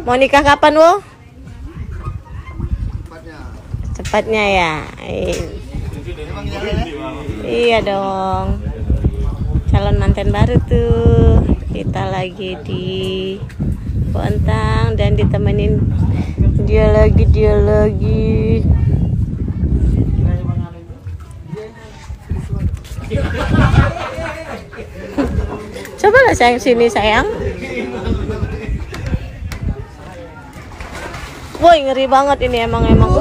Mau nikah kapan, Wo? Cepatnya ya. Iya dong. Calon manten baru tuh. Kita lagi di Bontang dan ditemenin dia lagi. Coba lah sayang sini sayang. Woi ngeri banget ini emang.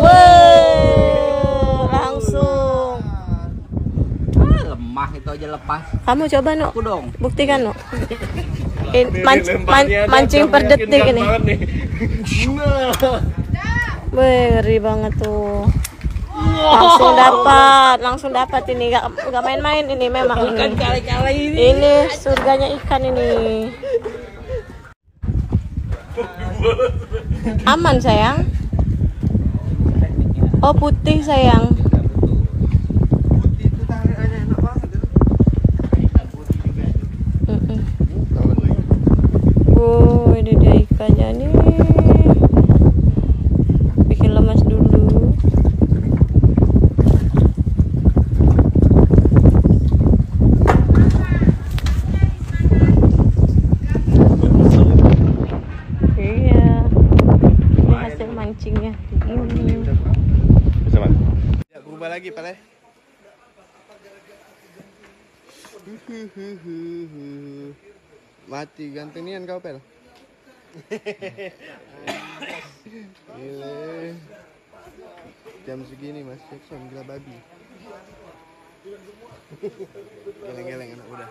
Woi langsung. Lemah itu aja lepas. Kamu coba no. Aku dong. Buktikan no. Mancing per detik ini. Woi ngeri banget tuh. Langsung dapat ini nggak main-main ini memang Bukan ini. kali-kali ini. Ini surganya ikan ini. Aman sayang. Oh putih sayang. Wow ini dia ikannya nih. Bikin lemas dulu. Mancingnya ini. Bisa, Mas? Ya, berubah lagi, Pak. Mati gantenian kau, Pel. Gile. Jam segini Mas Jackson gila babi. Geleng-geleng anak udah.